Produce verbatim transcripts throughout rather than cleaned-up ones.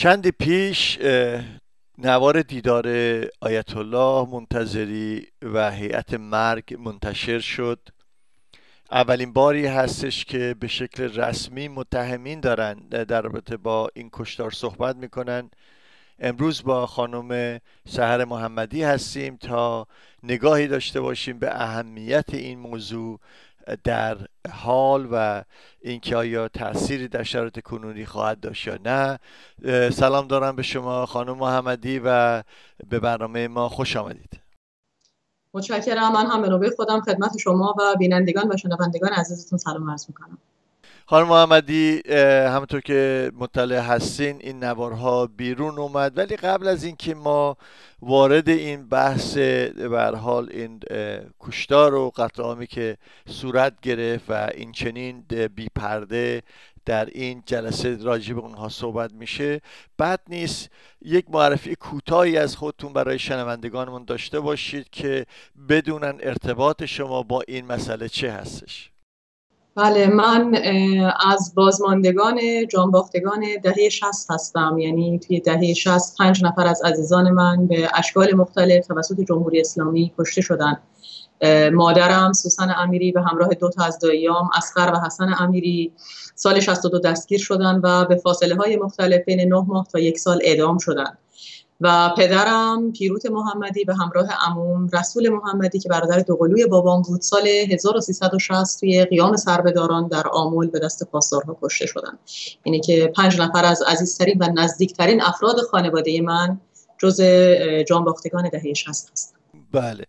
چندی پیش نوار دیدار آیت الله منتظری و هیئت مرگ منتشر شد. اولین باری هستش که به شکل رسمی متهمین دارن در رابطه با این کشتار صحبت میکنن. امروز با خانم سحر محمدی هستیم تا نگاهی داشته باشیم به اهمیت این موضوع در حال و اینکه آیا تأثیری در شرایط کنونی خواهد داشت یا نه. سلام دارم به شما خانم محمدی و به برنامه ما خوش آمدید. متشکرم. من هم به نوبه خودم خدمت شما و بینندگان و شنوندگان عزیزتون سلام عرض میکنم. خانم محمدی، همونطور که مطلع هستین این نوارها بیرون اومد، ولی قبل از اینکه ما وارد این بحث به هر حال این کشتار و قتل عامی که صورت گرفت و این چنین بی پرده در این جلسه راجع به اونها صحبت میشه، بد نیست یک معرفی کوتاهی از خودتون برای شنوندگانمون داشته باشید که بدونن ارتباط شما با این مسئله چه هستش. بله، من از بازماندگان جانباختگان دهه شصت هستم. یعنی توی دهه شصت پنج نفر از عزیزان من به اشکال مختلف توسط جمهوری اسلامی کشته شدن. مادرم سوسن امیری به همراه دو تا از داییام اصغر و حسن امیری سال شصت و دو دستگیر شدن و به فاصله های مختلف بین نه ماه تا یک سال اعدام شدن. و پدرم پیروت محمدی به همراه عموم رسول محمدی که برادر دوقلوی بابام بود سال هزار و سیصد و شصت توی قیام سربهداران در آمل به دست پاسدارها کشته شدن. اینه که پنج نفر از عزیزترین و نزدیکترین افراد خانواده من جز جانباختگان دهه شصت هستند. بله،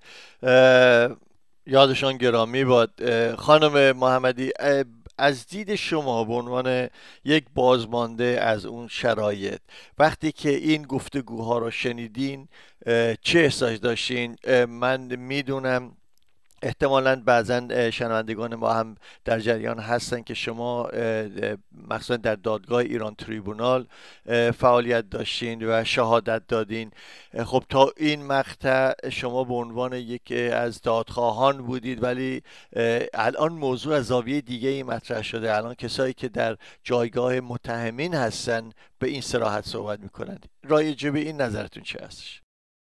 یادشان گرامی باد. خانم محمدی، از دید شما به عنوان یک بازمانده از اون شرایط، وقتی که این گفتگوها رو شنیدین چه احساس داشتین؟ من میدونم احتمالاً بعضا شنوندگان ما هم در جریان هستن که شما مخصوصا در دادگاه ایران تریبونال فعالیت داشتین و شهادت دادین. خب تا این مقطع شما به عنوان یکی از دادخواهان بودید، ولی الان موضوع از زاویه دیگه ای مطرح شده. الان کسایی که در جایگاه متهمین هستن به این صراحت صحبت میکنند. راجع به این نظرتون چه هستش؟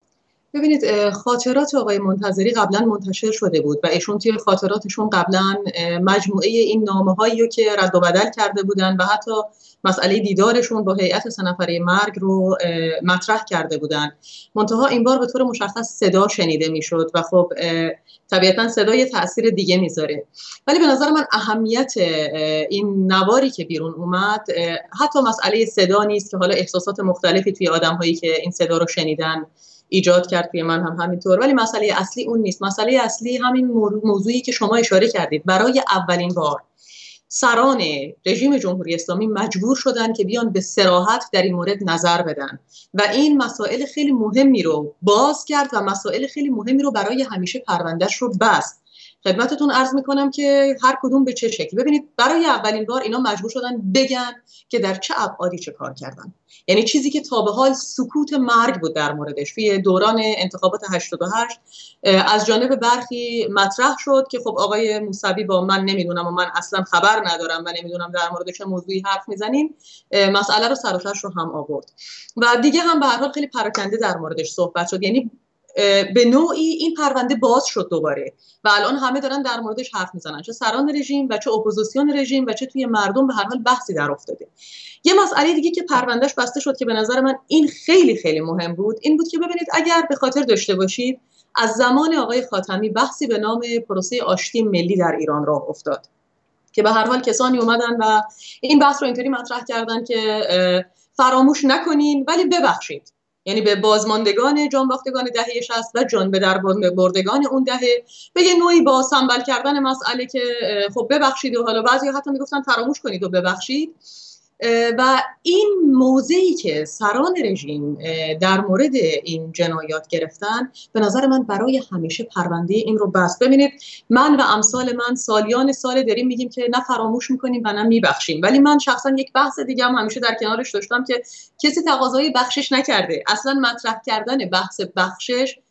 ببینید، خاطرات آقای منتظری قبلا منتشر شده بود و ایشون توی خاطراتشون قبلا مجموعه این نامه‌هایی رو که رد و بدل کرده بودن و حتی مسئله دیدارشون با هیئت سه نفره مرگ رو مطرح کرده بودن. منتها این بار به طور مشخص صدا شنیده میشد و خب طبیعتا صدا یه تأثیر دیگه میذاره. ولی به نظر من اهمیت این نواری که بیرون اومد حتی مسئله صدا نیست که حالا احساسات مختلفی توی آدم‌هایی که این صدا رو شنیدن ایجاد کرد، توی من هم همینطور، ولی مسئله اصلی اون نیست. مسئله اصلی همین موضوعی که شما اشاره کردید. برای اولین بار سران رژیم جمهوری اسلامی مجبور شدن که بیان به صراحت در این مورد نظر بدن و این مسائل خیلی مهمی رو باز کرد و مسائل خیلی مهمی رو برای همیشه پروندهش رو بست. خدمتتون عرض میکنم که هر کدوم به چه شکلی. ببینید، برای اولین بار اینا مجبور شدن بگن که در چه ابعادی چه کار کردن. یعنی چیزی که تا به حال سکوت مرگ بود در موردش توی دوران انتخابات هشتاد و هشت از جانب برخی مطرح شد که خب آقای موسوی با من نمیدونم و من اصلا خبر ندارم و نمیدونم در مورد چه موضوعی حرف میزنیم، مسئله رو سر و تهش رو هم آورد و دیگه هم به هر حال خیلی پراکنده در موردش صحبت شد. یعنی به نوعی این پرونده باز شد دوباره و الان همه دارن در موردش حرف میزنن، چه سران رژیم و چه اپوزیسیون رژیم و چه توی مردم به هر حال بحثی در افتاده. یه مسئله دیگه که پروندهش بسته شد که به نظر من این خیلی خیلی مهم بود این بود که ببینید، اگر به خاطر داشته باشید از زمان آقای خاتمی بحثی به نام پروسه آشتی ملی در ایران راه افتاد که به هر حال کسانی اومدن و این بحث رو اینطوری مطرح کردن که فراموش نکنین ولی ببخشید. یعنی به بازماندگان جانباختگان دهه شصت و جان به در بردگان اون دهه به یه نوعی با سنبل کردن مسئله که خب ببخشید و حالا بعضی حتی میگفتن فراموش کنید و ببخشید. و این موضعی که سران رژیم در مورد این جنایات گرفتن به نظر من برای همیشه پرونده این رو بست. ببینید، من و امثال من سالیان سال داریم میگیم که نه فراموش میکنیم و نه میبخشیم، ولی من شخصا یک بحث دیگه هم همیشه در کنارش داشتم که کسی تقاضای بخشش نکرده. اصلا مطرح کردن بحث بخشش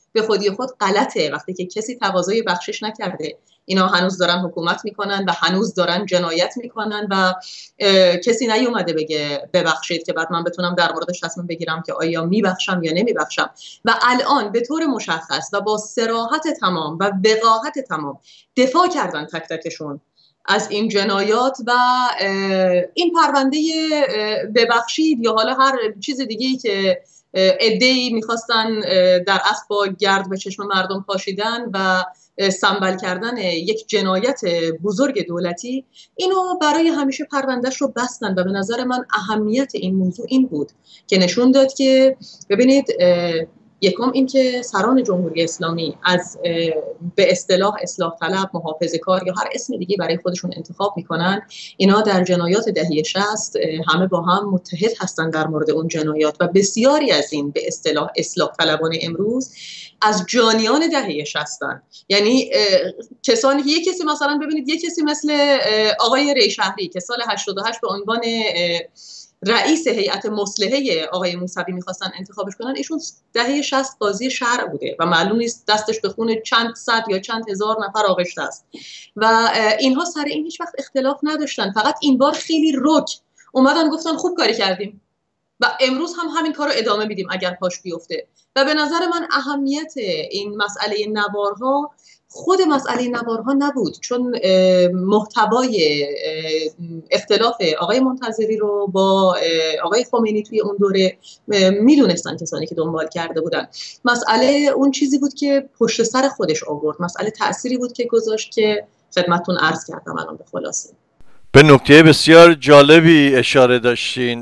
به خودی خود غلطه وقتی که کسی تقاضای بخشش نکرده. اینا هنوز دارن حکومت میکنن و هنوز دارن جنایت میکنن و کسی نیومده بگه ببخشید که بعد من بتونم در موردش تصمیم بگیرم که آیا میبخشم یا نمیبخشم. و الان به طور مشخص و با صراحت تمام و وقاحت تمام دفاع کردن تک تکشون از این جنایات و این پرونده ببخشید یا حالا هر چیز دیگه‌ای که عده‌ای میخواستن در اصل با گرد به چشم مردم پاشیدن و سنبل کردن یک جنایت بزرگ دولتی، اینو برای همیشه پروندهش رو بستن. و به نظر من اهمیت این موضوع این بود که نشون داد که ببینید، یکم این که سران جمهوری اسلامی از به اصطلاح اصلاح طلب، محافظه‌کار یا هر اسم دیگه برای خودشون انتخاب میکنن، اینا در جنایات دهه شصت همه با هم متحد هستن در مورد اون جنایات و بسیاری از این به اصطلاح اصلاح طلبان امروز از جانیان دهه شصتن. یعنی کسانی که یک کسی مثلا ببینید یک کسی مثل آقای ریشهری که سال هشتاد و هشت به عنوان رئیس هیئت مصلحه آقای موسوی میخواستن انتخابش کنن، ایشون دهه شصت قاضی شرع بوده و معلوم نیست دستش به خون چند صد یا چند هزار نفر آغشته است و اینها سر این هیچ وقت اختلاف نداشتن. فقط این بار خیلی رک اومدن گفتن خوب کاری کردیم و امروز هم همین کار رو ادامه میدیم اگر پاش بیفته. و به نظر من اهمیت این مسئله نوارها خود مسئله نوارها نبود، چون محتوای اختلاف آقای منتظری رو با آقای خمینی توی اون دوره میدونستن کسانی که دنبال کرده بودن. مسئله اون چیزی بود که پشت سر خودش آورد، مسئله تأثیری بود که گذاشت که خدمتتون عرض کردم الان به خلاصه. به نکته بسیار جالبی اشاره داشتین،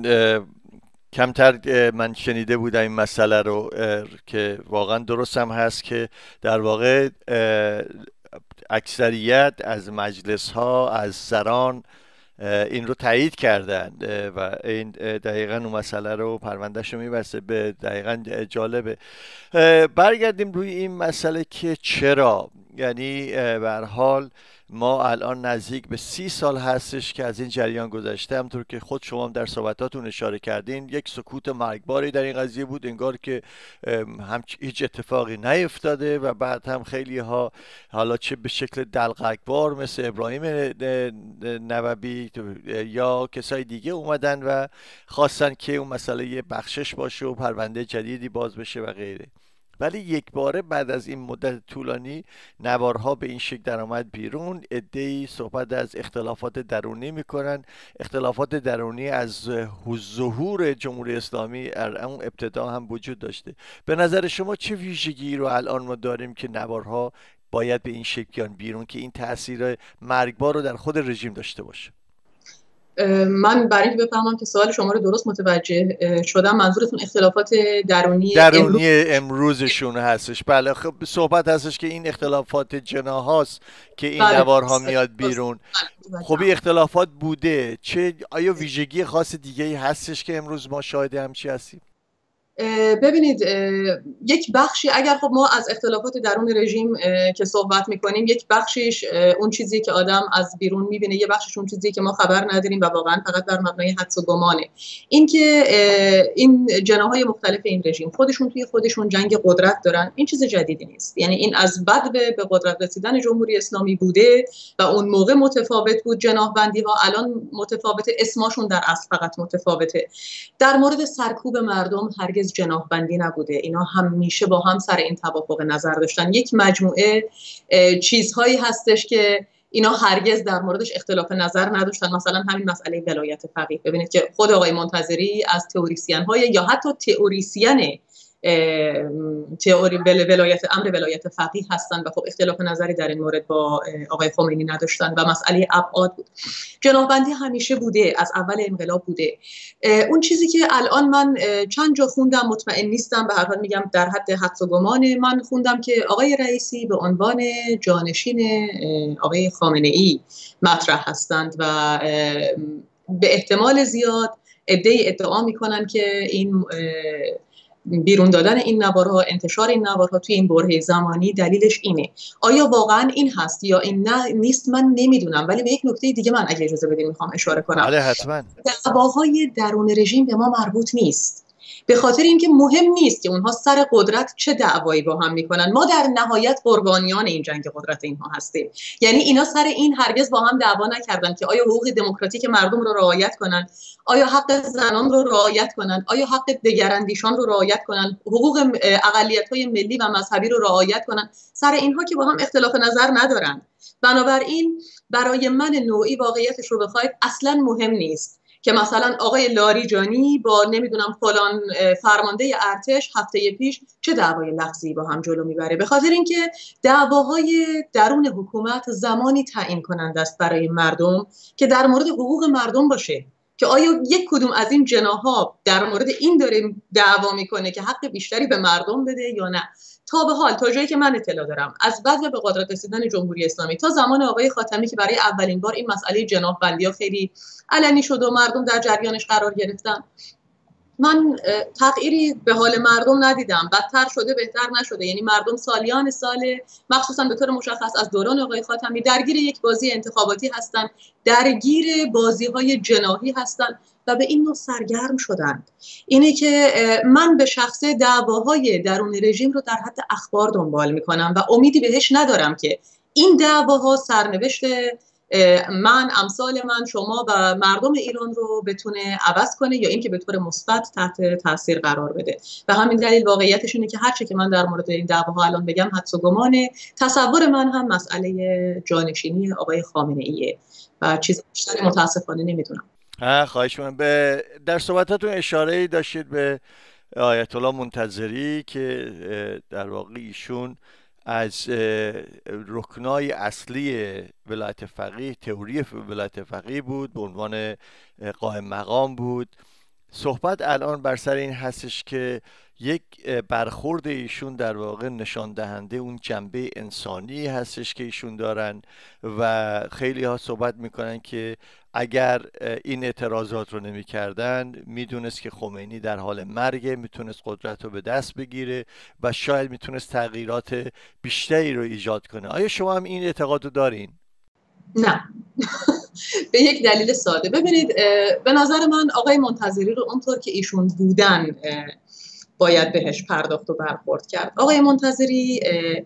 کمتر من شنیده بودم این مسئله رو که واقعا درست هم هست که در واقع اکثریت از مجلس ها از سران این رو تایید کردن و این دقیقا اون مسئله رو پروندهش رو میبسته. به دقیقا جالبه. برگردیم روی این مسئله که چرا، یعنی به هر حال ما الان نزدیک به سی سال هستش که از این جریان گذشته. همونطور که خود شما هم در صحبتاتون اشاره کردین، یک سکوت مرگباری در این قضیه بود، انگار که هم هیچ اتفاقی نیفتاده و بعد هم خیلی ها حالا چه به شکل دلقکبار مثل ابراهیم نوبی یا کسای دیگه اومدن و خواستن که اون مسئله بخشش باشه و پرونده جدیدی باز بشه و غیره. ولی یک باره بعد از این مدت طولانی نوارها به این شکل درآمد بیرون. عده‌ای صحبت از اختلافات درونی میکنن. اختلافات درونی از ظهور جمهوری اسلامی اون ابتدا هم وجود داشته. به نظر شما چه ویژگی رو الان ما داریم که نوارها باید به این شکل بیان بیرون که این تاثیر مرگبار رو در خود رژیم داشته باشه؟ من برای اینکه بفهمم که سوال شما رو درست متوجه شدم، منظورتون اختلافات درونی درونی امروزشون هستش؟ بله، خب صحبت هستش که این اختلافات جناهاست که این بله. نوارها میاد بیرون. بله. خب این اختلافات بوده، چه آیا ویژگی خاص دیگه‌ای هستش که امروز ما شاهد همچی هستیم؟ ببینید، یک بخشی اگر خب ما از اختلافات درون رژیم که صحبت میکنیم، یک بخشیش اون چیزی که آدم از بیرون میبینه، یه بخشش اون چیزی که ما خبر نداریم و واقعا فقط بر مبنای حدس و گمانه. این که این جناح‌های مختلف این رژیم خودشون توی خودشون جنگ قدرت دارن، این چیز جدیدی نیست. یعنی این از بعد به قدرت رسیدن جمهوری اسلامی بوده و اون موقع متفاوت بود جناح بندی ها، الان متفاوته، اسمشون در اصل فقط متفاوته. در مورد سرکوب مردم هرگز جناح بندی نبوده، اینا همیشه با هم سر این توافق نظر داشتن. یک مجموعه چیزهایی هستش که اینا هرگز در موردش اختلاف نظر نداشتن. مثلا همین مسئله ولایت فقیه، ببینید که خود آقای منتظری از تئوریسین های یا حتی تئوریسین تئوری ولایت امر ولایت فقیه هستن و خب اختلاف نظری در این مورد با آقای خمینی نداشتن و مسئله ابعاد بود. جناح بندی همیشه بوده، از اول انقلاب بوده. اون چیزی که الان من چند جا خوندم، مطمئن نیستم، به هر حال میگم در حد حدس و گمان، من خوندم که آقای رئیسی به عنوان جانشین آقای خامنه‌ای مطرح هستند و به احتمال زیاد عده‌ای ادعا میکنن که این بیرون دادن این نوارها، انتشار این نوارها توی این برهه زمانی دلیلش اینه. آیا واقعا این هست یا این نه نیست من نمیدونم، ولی به یک نکته دیگه من اگه اجازه بدین میخوام اشاره کنم. بله حتما. دعواهای درون رژیم به ما مربوط نیست. به خاطر اینکه مهم نیست که اونها سر قدرت چه دعوایی با هم میکنن، ما در نهایت قربانیان این جنگ قدرت اینها هستیم. یعنی اینا سر این هرگز با هم دعوا نکردن که آیا حقوق دموکراتیک مردم رو رعایت کنن، آیا حق زنان رو رعایت کنن، آیا حق دگراندیشان رو رعایت کنن، حقوق اقلیت‌های ملی و مذهبی رو رعایت کنن. سر اینها که با هم اختلاف نظر ندارن. بنابراین برای من نوعی واقعیتش رو بخواید اصلا مهم نیست که مثلا آقای لاریجانی با نمیدونم فلان فرمانده ارتش هفته پیش چه دعوای لفظی با هم جلو میبره، به خاطر اینکه دعواهای درون حکومت زمانی تعیین کننده است برای مردم که در مورد حقوق مردم باشه، که آیا یک کدوم از این جناح‌ها در مورد این داره دعوا میکنه که حق بیشتری به مردم بده یا نه. تا به حال تا جایی که من اطلاع دارم از بعد به قدرت رسیدن جمهوری اسلامی تا زمان آقای خاتمی که برای اولین بار این مسئله جناح بندی‌ها خیلی علنی شد و مردم در جریانش قرار گرفتن، من تغییری به حال مردم ندیدم. بدتر شده بهتر نشده. یعنی مردم سالیان سال مخصوصا به طور مشخص از دوران آقای خاتمی درگیر یک بازی انتخاباتی هستن، درگیر بازی‌های جناحی هستن و به این نوع سرگرم شدن. اینه که من به شخص دعواهای درون رژیم رو در حد اخبار دنبال میکنم و امیدی بهش ندارم که این دعواها سرنوشت من، امثال من، شما و مردم ایران رو بتونه عوض کنه یا اینکه به طور مثبت تحت تاثیر قرار بده. و همین دلیل واقعیتش اینه که هر چه که من در مورد این دعواها الان بگم حدس و گمانه. تصور من هم مسئله جانشینی آقای خامنه ایه و چیز بیشتری متاسفانه نمیدونم. خواهش من به در صحبتاتون اشاره داشتید به آیت الله منتظری که در واقع ایشون از رکنای اصلی ولایت فقیه، تئوری ولایت فقیه بود، به عنوان قائم مقام بود. صحبت الان بر سر این هستش که یک برخورد ایشون در واقع نشان دهنده اون جنبه انسانی هستش که ایشون دارن و خیلی ها صحبت میکنن که اگر این اعتراضات رو نمی کردن میدونست که خمینی در حال مرگه، میتونست قدرت رو به دست بگیره و شاید میتونست تغییرات بیشتری رو ایجاد کنه. آیا شما هم این اعتقاد رو دارین؟ نه. به یک دلیل ساده. ببینید به نظر من آقای منتظری رو اونطور که ایشون بودن باید بهش پرداخت و برخورد کرد. آقای منتظری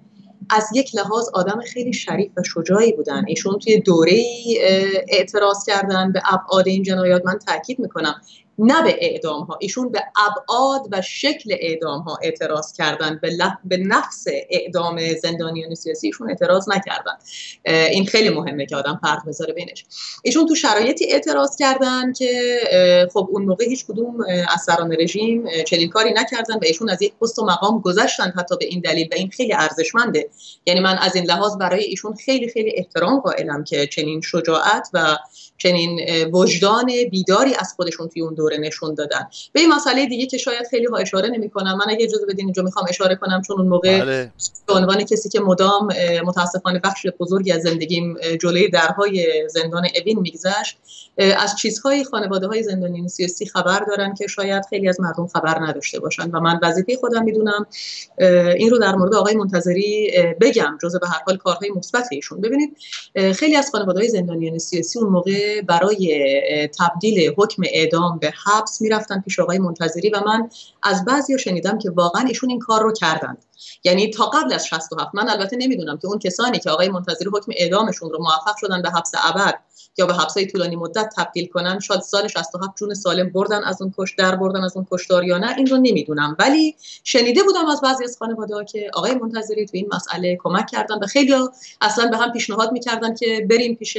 از یک لحاظ آدم خیلی شریف و شجاعی بودن. ایشون توی دوره‌ای اعتراض کردن به ابعاد این جنایات. من تاکید میکنم نه به اعدام ها، ایشون به ابعاد و شکل اعدام ها اعتراض کردن، به, لح... به نفس اعدام زندانیان سیاسی ایشون اعتراض نکردن. این خیلی مهمه که آدم فرق بذاره بینش. ایشون تو شرایطی اعتراض کردن که خب اون موقع هیچ کدوم از سران رژیم چنین کاری نکردن و ایشون از یک پست و مقام گذشتن حتی به این دلیل و این خیلی ارزشمنده. یعنی من از این لحاظ برای ایشون خیلی خیلی احترام قائلم که چنین شجاعت و چنین وجدان بیداری از خودشون توی اون دوره نشون دادن. به این مسئله دیگه که شاید خیلی ها اشاره نمی‌کنم، من اگه اجازه بدین اینجا میخوام اشاره کنم چون اون موقع بله. به عنوان کسی که مدام متاسفانه بخش بزرگی از زندگیم جلوی درهای زندان اوین میگذشت، از چیزهای خانواده‌های زندانیان سیاسی خبر دارن که شاید خیلی از مردم خبر نداشته باشن و من وظیفه خودم میدونم این رو در مورد آقای منتظری بگم، جزء به هر حال کارهای مثبت ایشون. ببینید خیلی از خانواده‌های زندانیان سیاسی اون موقع برای تبدیل حکم اعدام به حبس میرفتن پیش آقای منتظری و من از بعضیا شنیدم که واقعا ایشون این کار رو کردن. یعنی تا قبل از شصت و هفت، من البته نمیدونم که اون کسانی که آقای منتظری حکم اعدامشون رو موفق شدن به حبس ابد یا به حبسای طولانی مدت تبدیل کنن، شاید سال شصت و هفت جون سالم بردن از اون کش در بردن از اون کشتار یا نه، این رو نمیدونم، ولی شنیده بودم از بعضی از خانواده‌ها که آقای منتظری تو این مسئله کمک کردن و خیلی اصلا به هم پیشنهاد میکردن که بریم پیش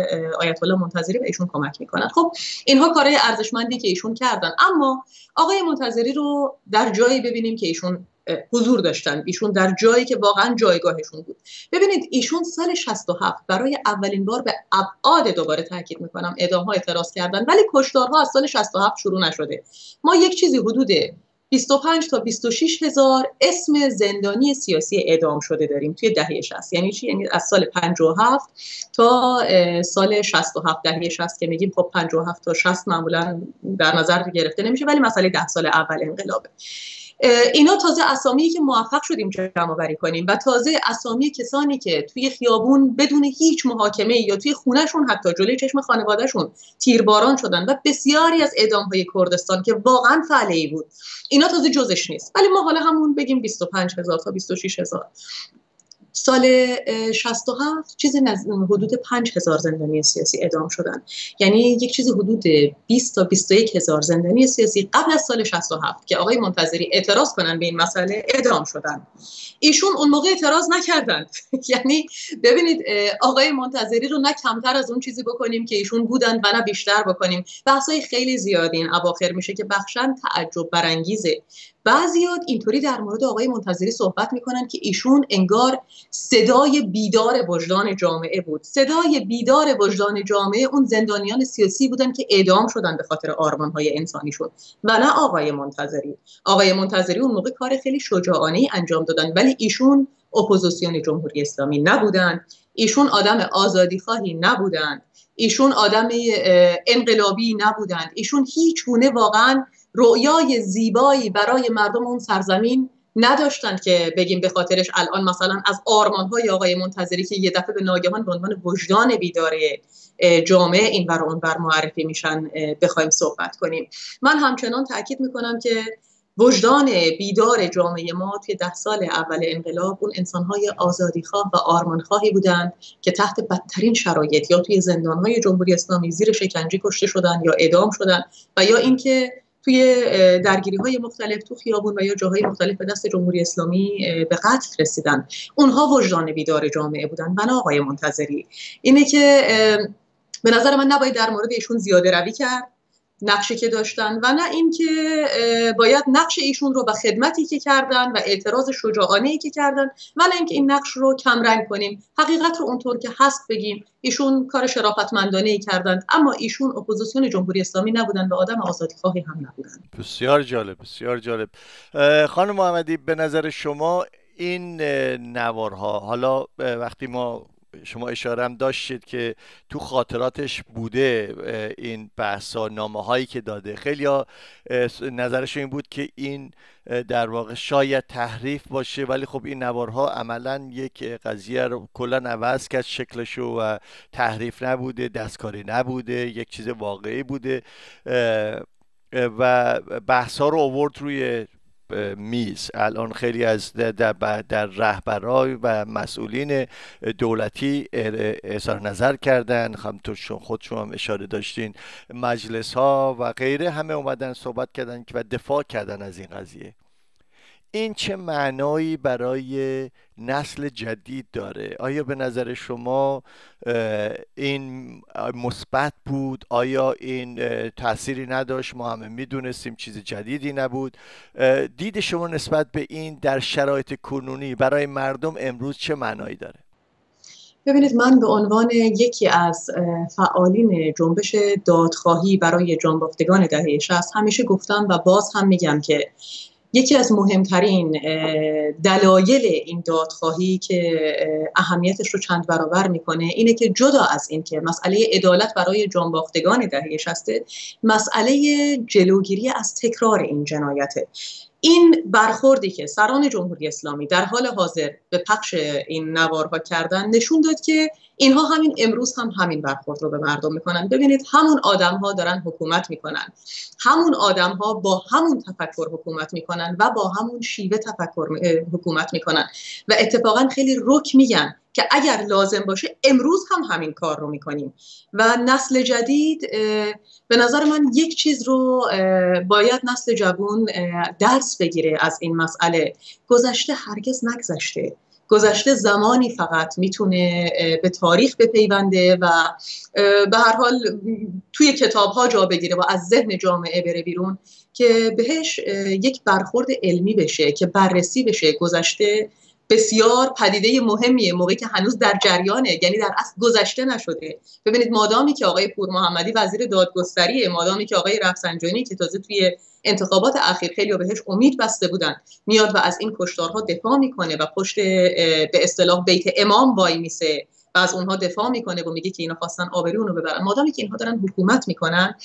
آیت الله منتظری و ایشون کمک میکنن. خب اینها کارهای ارزشمندی که ایشون کردن، اما آقای منتظری رو در جایی ببینیم که ایشون حضور داشتن، ایشون در جایی که واقعا جایگاهشون بود. ببینید ایشون سال شصت و هفت برای اولین بار به ابعاد، دوباره تاکید میکنم، اعدام‌ها اعتراض کردن، ولی کشتارها از سال شصت و هفت شروع نشده. ما یک چیزی حدود بیست و پنج تا بیست و شش هزار اسم زندانی سیاسی اعدام شده داریم توی دهه شصت. یعنی چی؟ یعنی از سال پنجاه و هفت تا سال شصت و هفت، دهه شصت که میگیم خب پنجاه و هفت تا شصت معمولا در نظر گرفته نمیشه، ولی مسئله ده سال اول انقلابه. اینا تازه اسامی که موفق شدیم جمع آوری کنیم و تازه اسامی کسانی که توی خیابون بدون هیچ محاکمه یا توی خونهشون حتی جلوی چشم خانوادهشون تیرباران شدن و بسیاری از اعدام‌های کردستان که واقعا فعلی بود، اینا تازه جزش نیست. ولی ما حالا همون بگیم بیست و پنج هزار تا بیست و شش هزار. سال شصت و هفت چیزی حدود پنج هزار زندانی سیاسی اعدام شدن، یعنی یک چیزی حدود بیست تا بیست و یک هزار زندانی سیاسی قبل از سال شصت و هفت که آقای منتظری اعتراض کنن به این مسئله اعدام شدن. ایشون اون موقع اعتراض نکردن. یعنی ببینید آقای منتظری رو نه کمتر از اون چیزی بکنیم که ایشون بودن و نه بیشتر بکنیم. بحثای خیلی زیادی این اواخر میشه که بخشن تعجب برانگیزه. بعضیات اینطوری در مورد آقای منتظری صحبت میکنن که ایشون انگار صدای بیدار وجدان جامعه بود. صدای بیدار وجدان جامعه اون زندانیان سیاسی بودن که اعدام شدن به خاطر آرمان‌های انسانیشون و نه آقای منتظری. آقای منتظری اون موقع کار خیلی شجاعانه انجام دادن، ولی ایشون اپوزیسیون جمهوری اسلامی نبودن، ایشون آدم آزادیخواهی نبودن، ایشون آدم انقلابی نبودن، ایشون هیچ گونه واقعا رؤیای زیبایی برای مردم اون سرزمین نداشتند که بگیم به خاطرش الان مثلا از آرمان‌های آقای منتظری که یه دفعه به ناگهان به عنوان وجدان بیداره جامعه این ور اون ور معرفی میشن بخوایم صحبت کنیم. من همچنان تاکید میکنم که وجدان بیدار جامعه ما توی ده سال اول انقلاب اون انسان‌های آزادیخواه و آرمانخواهی بودند که تحت بدترین شرایط یا توی زندان‌های جمهوری اسلامی زیر شکنجه کشته شدن یا اعدام شدن و یا اینکه توی درگیری‌های مختلف تو خیابون و یا جاهای مختلف به دست جمهوری اسلامی به قتل رسیدن. اونها وجدان بیدار جامعه بودن و نه آقای منتظری. اینه که به نظر من نباید در مورد ایشون زیاده روی کرد، نقشی که داشتن، و نه اینکه باید نقش ایشون رو و خدمتی که کردن و اعتراض شجاعانه‌ای که کردن ولی اینکه این نقش رو کم رنگ کنیم. حقیقت رو اونطور که هست بگیم. ایشون کار شرافتمندانه‌ای کردند، اما ایشون اپوزیسیون جمهوری اسلامی نبودن و آدم آزادیخواهی هم نبودن. بسیار جالب، بسیار جالب. خانم محمدی، به نظر شما این نوارها، حالا وقتی ما شما اشاره هم داشتید که تو خاطراتش بوده این بحثا، نامه هایی که داده، خیلی ها نظرشون این بود که این در واقع شاید تحریف باشه، ولی خب این نوارها عملا یک قضیه رو کلا عوض کرد شکلشو و تحریف نبوده، دستکاری نبوده، یک چیز واقعی بوده و بحث ها رو آورد روی میز. الان خیلی از در, در رهبرای و مسئولین دولتی اظهار نظر کردن، همونطور خودشون هم اشاره داشتین، مجلس ها و غیره همه اومدن صحبت کردن و دفاع کردن از این قضیه. این چه معنایی برای نسل جدید داره؟ آیا به نظر شما این مثبت بود؟ آیا این تأثیری نداشت؟ ما همه میدونستیم چیز جدیدی نبود. دید شما نسبت به این در شرایط کنونی برای مردم امروز چه معنایی داره؟ ببینید، من به عنوان یکی از فعالین جنبش دادخواهی برای جانباختگان دهه شصت همیشه گفتم و باز هم میگم که یکی از مهمترین دلایل این دادخواهی که اهمیتش رو چند برابر میکنه اینه که جدا از این که مسئله عدالت برای جانباختگان دهه شصت، مسئله جلوگیری از تکرار این جنایته. این برخوردی که سران جمهوری اسلامی در حال حاضر به پخش این نوارها کردن نشون داد که اینها همین امروز هم همین برخورد رو به مردم میکنن. ببینید، همون آدم‌ها دارن حکومت میکنن، همون آدم‌ها با همون تفکر حکومت میکنن و با همون شیوه تفکر حکومت میکنن و اتفاقا خیلی رک میگن که اگر لازم باشه امروز هم همین کار رو میکنیم. و نسل جدید به نظر من یک چیز رو باید نسل جوان درس بگیره از این مسئله. گذشته هرگز نگذشته. گذشته زمانی فقط میتونه به تاریخ بپیونده و به هر حال توی کتاب‌ها جا بگیره و از ذهن جامعه بره بیرون که بهش یک برخورد علمی بشه، که بررسی بشه. گذشته بسیار پدیده مهمیه موقعی که هنوز در جریانه، یعنی در اصل گذشته نشده. ببینید، مادامی که آقای پور محمدی وزیر دادگستریه، مادامی که آقای رفسنجانی که تازه توی انتخابات اخیر خیلی بهش امید بسته بودن میاد و از این کشتارها دفاع میکنه و پشت به اصطلاح بیت امام وای میسه و از اونها دفاع میکنه و میگه که اینا خواستن آبروی اونو ببرن، مادامی که اینها دارن حکومت میکنن،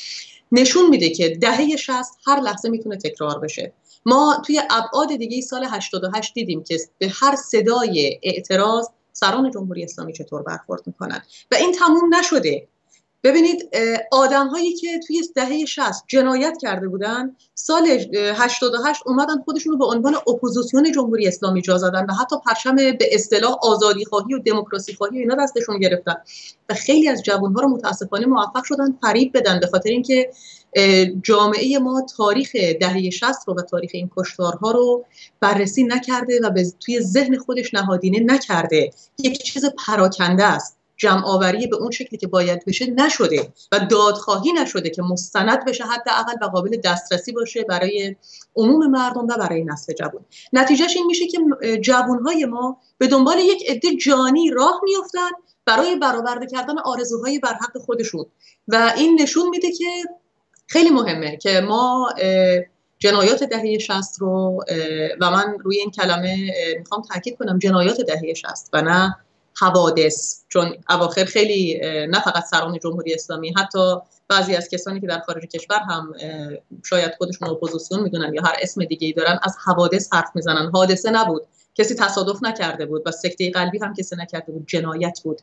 نشون میده که دهه شصت هر لحظه میتونه تکرار بشه. ما توی ابعاد دیگه سال هشتاد و هشت دیدیم که به هر صدای اعتراض سران جمهوری اسلامی چطور برخورد میکنن و این تموم نشده. ببینید آدم هایی که توی دهه شصت جنایت کرده بودن سال هشتاد و هشت اومدن خودشون رو به عنوان اپوزیسیون جمهوری اسلامی جا زدن و حتی پرچم به اصطلاح آزادی خواهی و دموکراسی خواهی و اینا دستشون گرفتن و خیلی از جوان ها رو متاسفانه موفق شدن فریب بدن به خاطر اینکه جامعه ما تاریخ دهه شصت رو و تاریخ این کشتارها رو بررسی نکرده و به توی ذهن خودش نهادینه نکرده. یک چیز پراکنده است، جمع آوری به اون شکلی که باید بشه نشده و دادخواهی نشده که مستند بشه حداقل و قابل دسترسی باشه برای عموم مردم و برای نسل جوان. نتیجهش این میشه که جوانهای ما به دنبال یک عده جانی راه میافتن برای برآورده کردن آرزوهای برحق خودشون و این نشون میده که خیلی مهمه که ما جنایات دهه شصت رو و من روی این کلمه میخوام تاکید کنم، جنایات دهه شصت و نه حوادث، چون اواخر خیلی نه فقط سران جمهوری اسلامی، حتی بعضی از کسانی که در خارج کشور هم شاید خودشون اپوزیسیون میدونن یا هر اسم دیگه‌ای دارن از حوادث حرف میزنن. حادثه نبود، کسی تصادف نکرده بود و سکته قلبی هم کسی نکرده بود، جنایت بود.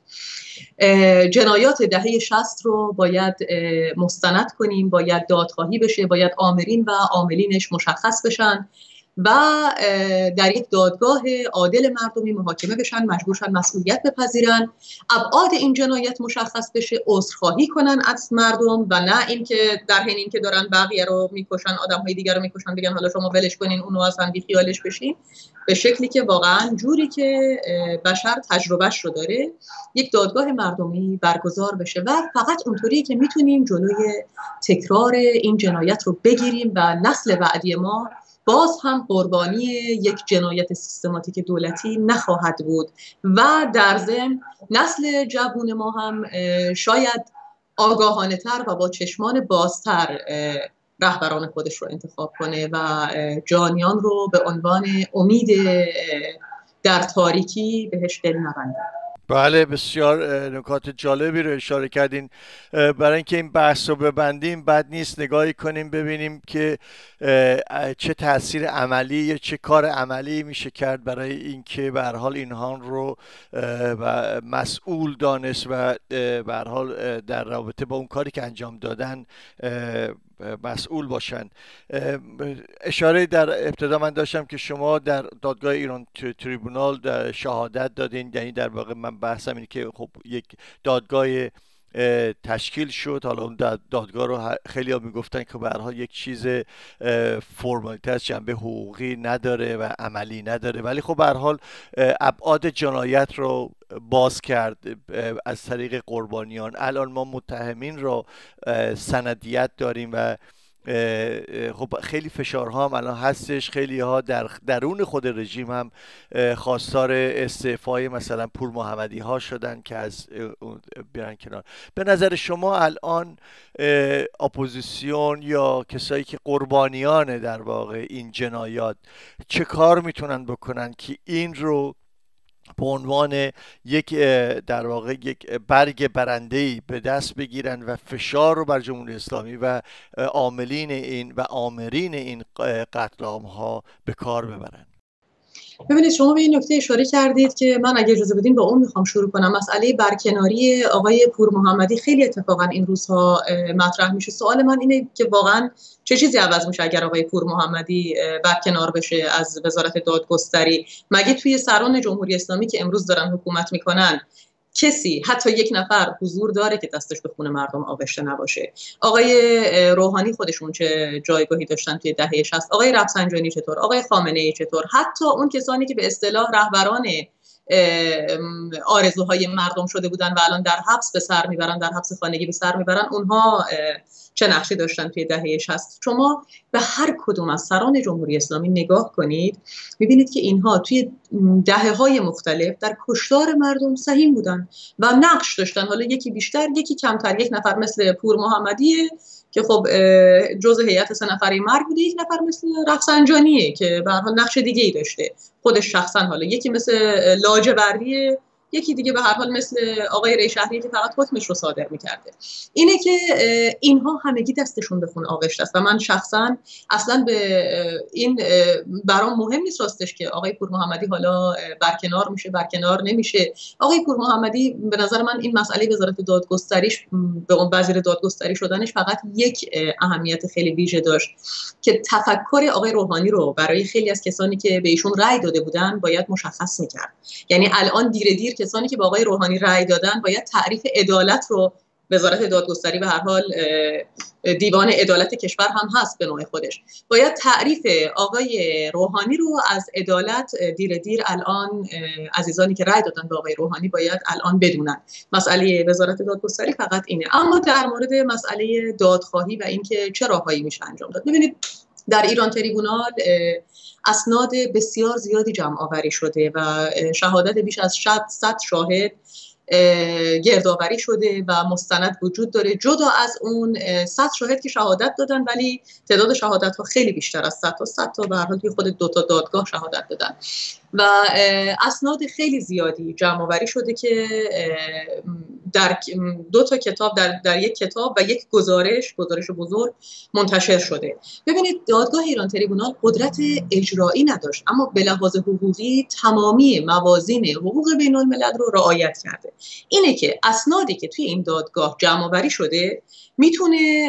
جنایات دهه شصت رو باید مستند کنیم، باید دادخواهی بشه، باید آمرین و عاملینش مشخص بشن و در یک دادگاه عادل مردمی محاکمه بشن، مجبور شن مسئولیت بپذیرن، ابعاد این جنایت مشخص بشه، عذرخواهی کنن از مردم و نه اینکه در حین اینکه دارن بقیه رو میکشن، آدم‌های دیگر رو میکشن بگن حالا شما ولش کنین اونو اصلا بی خیالش بشین، به شکلی که واقعا جوری که بشر تجربهش رو داره یک دادگاه مردمی برگزار بشه و فقط اونطوریه که میتونیم جلوی تکرار این جنایت رو بگیریم و نسل بعدی ما باز هم قربانی یک جنایت سیستماتیک دولتی نخواهد بود و در ضمن نسل جوان ما هم شاید آگاهانه تر و با چشمان بازتر رهبران خودش رو انتخاب کنه و جانیان رو به عنوان امید در تاریکی بهش دل نبنده. بله، بسیار نکات جالبی رو اشاره کردین. برای اینکه این بحث رو ببندیم بد نیست نگاهی کنیم ببینیم که چه تاثیر عملی یا چه کار عملی میشه کرد برای اینکه به هر حال اینها رو مسئول دانست و به هر حال در رابطه با اون کاری که انجام دادن مسئول باشن. اشاره در ابتدا من داشتم که شما در دادگاه ایران تریبونال در شهادت دادین، یعنی در واقع من بحثم اینه که خب یک دادگاه تشکیل شد. حالا اون دادگاه رو خیلی ها میگفتن که به هر حال یک چیز فرمالیته از جنبه حقوقی نداره و عملی نداره، ولی خب به هر حال ابعاد جنایت رو باز کرد از طریق قربانیان. الان ما متهمین رو سندیت داریم و خب خیلی فشارها هم الان هستش، خیلی ها در درون خود رژیم هم خواستار استعفای مثلا پور محمدی ها شدن که از بیرن کنار. به نظر شما الان اپوزیسیون یا کسایی که قربانیان در واقع این جنایات چه کار میتونن بکنن که این رو به عنوان یک در واقع یک برگ برنده‌ای به دست بگیرن و فشار رو بر جمهوری اسلامی و عاملین این و آمرین این قتل عام‌ها به کار ببرن؟ ببینید شما به این نکته اشاره کردید که من اگه اجازه بدین با اون میخوام شروع کنم. مسئله برکناری آقای پور محمدی خیلی اتفاقا این روزها مطرح میشه. سوال من اینه که واقعا چه چیزی عوض میشه اگر آقای پور محمدی برکنار بشه از وزارت دادگستری؟ مگه توی سران جمهوری اسلامی که امروز دارن حکومت میکنن کسی حتی یک نفر حضور داره که دستش به خون مردم آغشته نباشه؟ آقای روحانی خودشون چه جایگاهی داشتن توی دهه شصت؟ آقای رفسنجانی چطور؟ آقای خامنه‌ای چطور؟ حتی اون کسانی که به اصطلاح رهبران آرزوهای مردم شده بودن و الان در حبس به سر میبرن، در حبس خانگی به سر میبرن، اونها چه نقشی داشتن توی دهه شصت؟ شما به هر کدوم از سران جمهوری اسلامی نگاه کنید میبینید که اینها توی دهه‌های مختلف در کشتار مردم سهیم بودن و نقش داشتن، حالا یکی بیشتر یکی کمتر. یک نفر مثل پور محمدیه که خب جزء هیئت سه نفره مرگ بوده، یک نفر مثل رفسنجانیه که به هر حال نقش دیگه‌ای داشته خودش شخصا، حالا یکی مثل لاجوردیه، یکی دیگه به هر حال مثل آقای ریشهری که فقط حکمش رو صادر میکرده. اینه که اینها همگی دستشون به خون آغشته است و من شخصا اصلا به این برام مهم نیست راستش که آقای پور محمدی حالا برکنار میشه برکنار نمیشه. آقای پور محمدی به نظر من این مسئله وزارت دادگستریش به اون وزیر دادگستری شدنش فقط یک اهمیت خیلی ویژه داشت که تفکر آقای روحانی رو برای خیلی از کسانی که به ایشون رأی داده بودن باید مشخص میکرد. یعنی الان دیر دیر کسانی که با آقای روحانی رأی دادن باید تعریف عدالت رو، وزارت دادگستری به هر حال دیوان عدالت کشور هم هست به نوع خودش، باید تعریف آقای روحانی رو از عدالت دیر دیر الان عزیزانی که رأی دادن به آقای روحانی باید الان بدونن. مسئله وزارت دادگستری فقط اینه. اما در مورد مسئله دادخواهی و اینکه چه راههایی میشه انجام داد، ببینید در ایران تریبونال اسناد بسیار زیادی جمع آوری شده و شهادت بیش از صد شاهد گردآوری شده و مستند وجود داره. جدا از اون صد شاهد که شهادت دادن ولی تعداد شهادت ها خیلی بیشتر از صد تا صد تا به هر حال توی خود دو تا دادگاه شهادت دادن و اسناد خیلی زیادی جمع آوری شده که در دو تا کتاب در, در یک کتاب و یک گزارش گزارش بزرگ منتشر شده. ببینید دادگاه ایران تریبونال قدرت اجرایی نداشت اما به لحاظ حقوقی تمامی موازین حقوق بین الملل رو رعایت کرده. اینه که اسنادی که توی این دادگاه جمع آوری شده میتونه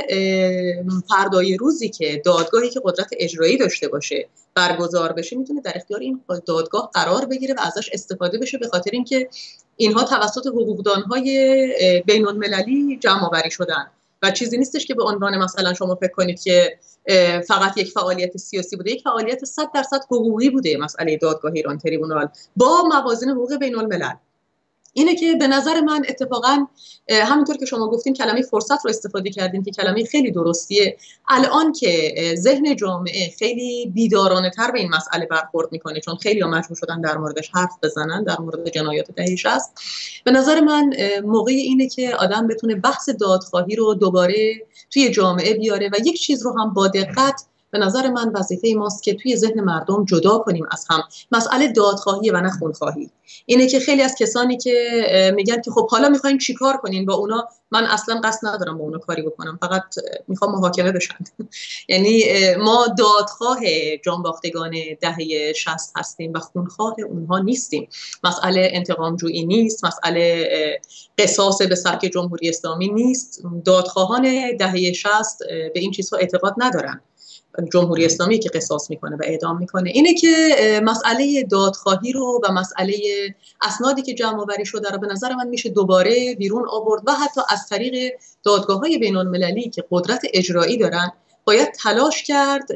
فردای روزی که دادگاهی که قدرت اجرایی داشته باشه برگزار بشه میتونه در اختیار این دادگاه قرار بگیره و ازش استفاده بشه، به خاطر اینکه اینها توسط حقوقدانهای بین المللی جمع آوری شدن و چیزی نیستش که به عنوان مثلا شما فکر کنید که فقط یک فعالیت سیاسی بوده، یک فعالیت صد درصد حقوقی بوده. مسئله دادگاه ایران تریبونال با موازین حقوق بین الملل اینه که به نظر من اتفاقا همونطور که شما گفتین کلمه فرصت رو استفاده کردین که کلمه خیلی درستیه. الان که ذهن جامعه خیلی بیدارانه تر به این مسئله برخورد میکنه چون خیلی ها مجبور شدن در موردش حرف بزنن، در مورد جنایات دهه شصت، به نظر من موقع اینه که آدم بتونه بحث دادخواهی رو دوباره توی جامعه بیاره و یک چیز رو هم با دقت به نظر من وظیفه ماست که توی ذهن مردم جدا کنیم از هم مسئله دادخواهی و نه خونخواهی. اینه که خیلی از کسانی که میگن که خب حالا میخواین چیکار کنین با اونا، من اصلا قصد ندارم با اونا کاری بکنم، فقط میخوام محاکمه بشن. یعنی ما دادخواه جانباختگان دهه شصت هستیم و خونخواه اونها نیستیم. مسئله انتقام جویی نیست، مسئله قصاص به سبک جمهوری اسلامی نیست. دادخواهان دهه شصت به این چیزها اعتقاد ندارن. جمهوری اسلامی که قصاص میکنه و اعدام میکنه. اینه که مسئله دادخواهی رو و مسئله اسنادی که جمع آوری شده رو به نظر من میشه دوباره بیرون آورد و حتی از طریق دادگاه‌های بین‌المللی که قدرت اجرایی دارن باید تلاش کرد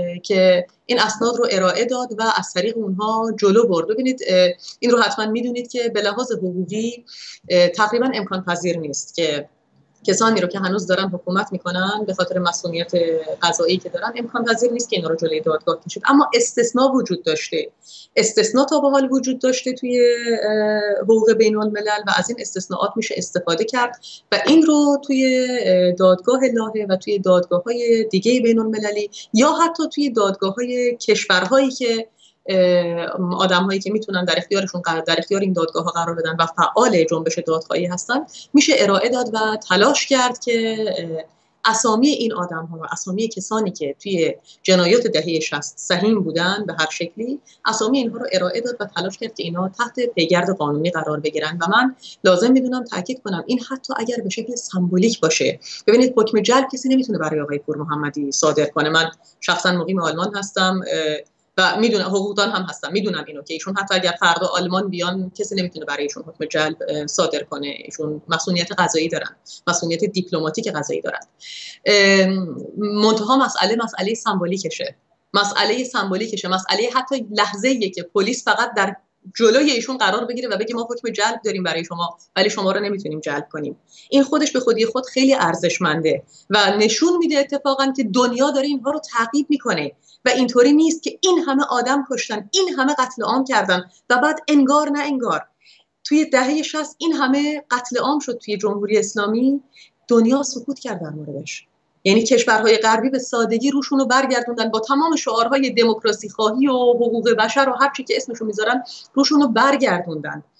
که این اسناد رو ارائه داد و از طریق اونها جلو برد. ببینید این رو حتما میدونید که به لحاظ حقوقی تقریبا امکان پذیر نیست که کسانی رو که هنوز دارن حکومت میکنن به خاطر مسئولیت قضایی که دارن امکان پذیر نیست که اینا رو جلوی دادگاه کشید. اما استثناء وجود داشته، استثناء تا به حال وجود داشته توی حقوق بین الملل و از این استثناءات میشه استفاده کرد و این رو توی دادگاه لاهه و توی دادگاه‌های دیگه بین المللی یا حتی توی دادگاه‌های کشورهایی که آدم هایی که میتونن در اختیارشون در اختیار این دادگاه ها قرار بدن و فعال جنبش دادخواهی هستن میشه ارائه داد و تلاش کرد که اسامی این آدم ها و اسامی کسانی که توی جنایات دهه شصت سهیم بودن به هر شکلی اسامی اینها رو ارائه داد و تلاش کرد که اینا تحت پیگرد قانونی قرار بگیرن. و من لازم میدونم تاکید کنم این حتی اگر به شکل سمبولیک باشه. ببینید حکم جلب کسی نمیتونه برای آقای پور محمدی صادر کنه. من شخصا مقیم آلمان هستم و میدونم حقوقدان هم هستم، میدونم اینو که ایشون حتی اگر فردا آلمان بیان کسی نمیتونه برای ایشون حکم جلب صادر کنه. ایشون مسئولیت قضایی دارن، مسئولیت دیپلماتیک قضایی دارن. منتها مسئله مسئله سمبولیکشه، مسئله سمبولیکشه، مسئله حتی لحظه‌ایه که پلیس فقط در جلوی ایشون قرار بگیره و بگه ما حکم جلب داریم برای شما ولی شما رو نمیتونیم جلب کنیم. این خودش به خودی خود خیلی ارزشمنده و نشون میده اتفاقا که دنیا داره اینها رو تعقیب میکنه و اینطوری نیست که این همه آدم کشتن، این همه قتل عام کردن و بعد انگار نه انگار توی دهه شصت این همه قتل عام شد توی جمهوری اسلامی، دنیا سکوت کرد در موردش. یعنی کشورهای غربی به سادگی روشون رو برگردوندن با تمام شعارهای دموکراسی خواهی و حقوق بشر و هر چی که اسمشو میذارن روشون رو برگردوندن.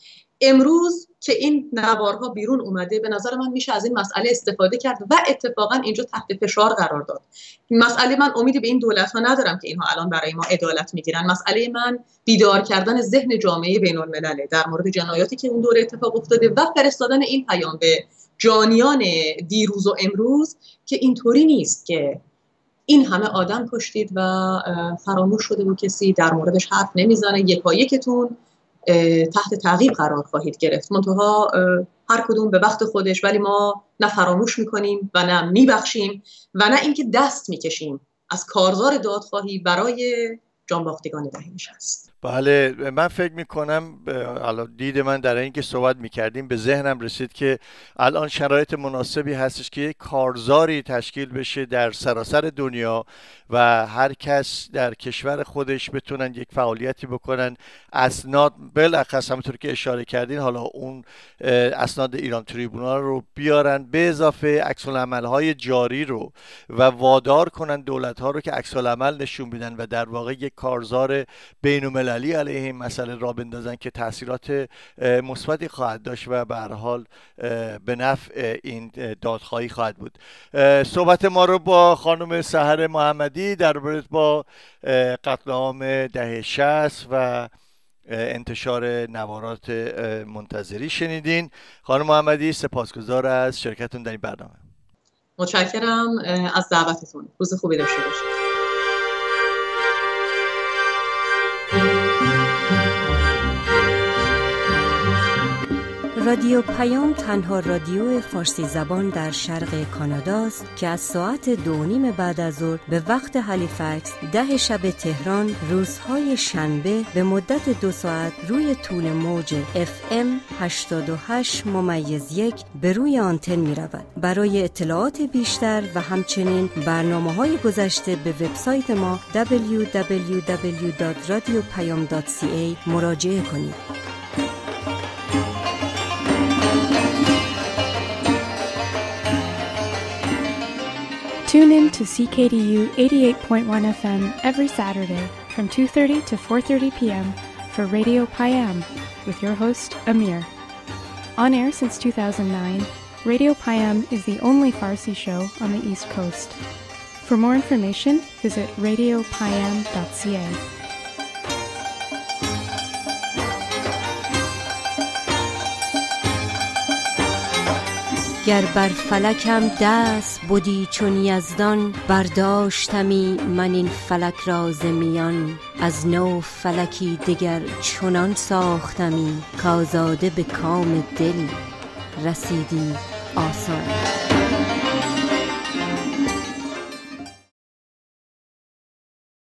امروز که این نوارها بیرون اومده، به نظر من میشه از این مسئله استفاده کرد و اتفاقا اینجا تحت فشار قرار داد. مسئله من امیدی به این دولت‌ها ندارم که اینها الان برای ما عدالت میگیرن. مسئله من بیدار کردن ذهن جامعه بین‌الملله در مورد جنایاتی که اون دوره اتفاق افتاده و فرستادن این پیام به جانیان دیروز و امروز که اینطوری نیست که این همه آدم کشتید و فراموش شده و کسی در موردش حرف نمیزنه. یکایکتون تحت تعقیب قرار خواهید گرفت، منتها هر کدوم به وقت خودش، ولی ما نه فراموش میکنیم و نه میبخشیم و نه اینکه دست میکشیم از کارزار دادخواهی برای جانباختگان دهه نشست. بله، من فکر میکنم الان دید من در این که صحبت میکردیم به ذهنم رسید که الان شرایط مناسبی هستش که یک کارزاری تشکیل بشه در سراسر دنیا و هر کس در کشور خودش بتونن یک فعالیتی بکنن، اسناد بالاخص همونطور که اشاره کردین حالا اون اسناد ایران تریبونال رو بیارن، به اضافه عکس العمل‌های جاری رو و وادار کنن دولت‌ها رو که عکس العمل نشون بدن و در واقع یک کارزار بین‌المللی علیه این مسئله را بندازن که تاثیرات مثبتی خواهد داشت و به هر حال به نفع این دادخواهی خواهد بود. صحبت ما رو با خانم سحر محمدی در رابطه با قتل عام دهه شصت و انتشار نوارات منتظری شنیدین. خانم محمدی سپاسگزار از شرکتتون در این برنامه. متشکرم از دعوتتون. روز خوبی داشته باشید. رادیو پیام تنها رادیو فارسی زبان در شرق کانادا است که از ساعت دو نیم بعد از ظهر به وقت هالیفکس، ده شب تهران، روزهای شنبه به مدت دو ساعت روی طول موج اف ام هشتاد و هشت ممیز یک به روی آنتن می رود. برای اطلاعات بیشتر و همچنین برنامه‌های گذشته به وبسایت ما دبلیو دبلیو دبلیو دات رادیو پیام دات سی ای مراجعه کنید. Tune in to C K D U eighty-eight point one F M every Saturday from two thirty to four thirty p m for Radio Payam with your host, Amir. On air since two thousand nine, Radio Payam is the only Farsi show on the East Coast. For more information, visit radio payam dot c a. گر بر فلکم دست بودی چون یزدان، برداشتمی من این فلک را ز میان. از نو فلکی دگر چنان ساختمی، کازاده به کام دل رسیدی آسان.